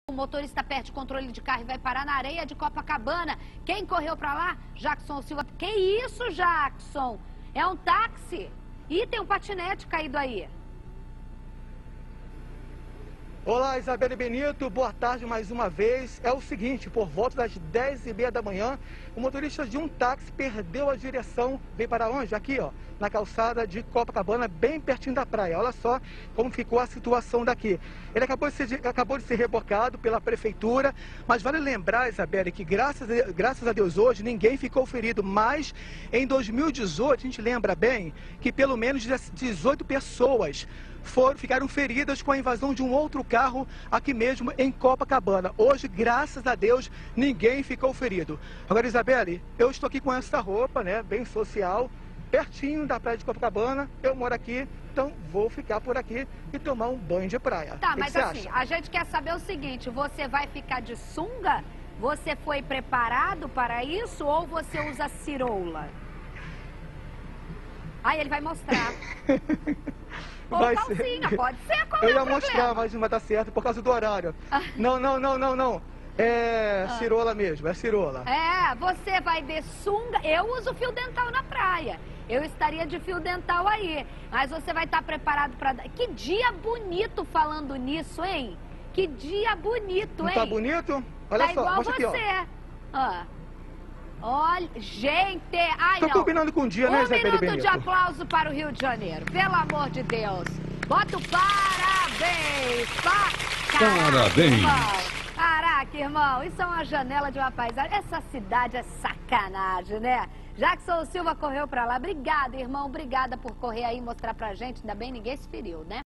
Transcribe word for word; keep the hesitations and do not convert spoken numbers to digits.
O motorista perde controle de carro e vai parar na areia de Copacabana. Quem correu pra lá? Jackson Silva. Que isso, Jackson? É um táxi. E tem um patinete caído aí. Olá, Isabela e Benito, boa tarde mais uma vez. É o seguinte, por volta das dez e meia da manhã, o motorista de um táxi perdeu a direção, veio para onde? Aqui, ó, na calçada de Copacabana, bem pertinho da praia. Olha só como ficou a situação daqui. Ele acabou de ser, acabou de ser rebocado pela prefeitura, mas vale lembrar, Isabela, que graças a, graças a Deus hoje ninguém ficou ferido, mas em dois mil e dezoito, a gente lembra bem que pelo menos dezoito pessoas foram, ficaram feridas com a invasão de um outro carro aqui mesmo em Copacabana. Hoje, graças a Deus, ninguém ficou ferido. Agora, Isabelle, eu estou aqui com essa roupa, né, bem social, pertinho da praia de Copacabana. Eu moro aqui, então vou ficar por aqui e tomar um banho de praia. Tá, que mas que assim, acha? a gente quer saber o seguinte, você vai ficar de sunga? Você foi preparado para isso ou você usa cirola? Aí ele vai mostrar. Ou Vai calcinha, ser. pode ser, qual Eu é ia o mostrar, problema? mas não vai dar certo por causa do horário. Ah. Não, não, não, não, não. É Ah. cirola mesmo, é cirola. É, você vai de sunga. Eu uso fio dental na praia. Eu estaria de fio dental aí. Mas você vai estar preparado para... Que dia bonito falando nisso, hein? Que dia bonito, Não hein? tá bonito? Olha Tá só, igual mostra você. aqui, ó. Ó. Olha, gente, ai Tô não. combinando com o dia, né, Um Isabelle minuto Benito? de aplauso para o Rio de Janeiro, pelo amor de Deus. Bota o parabéns. Pa... Caraca, Parabéns. irmão. Caraca, irmão, isso é uma janela de uma paisagem. Essa cidade é sacanagem, né? Jackson Silva correu pra lá. Obrigada, irmão, obrigada por correr aí e mostrar pra gente. Ainda bem ninguém se feriu, né?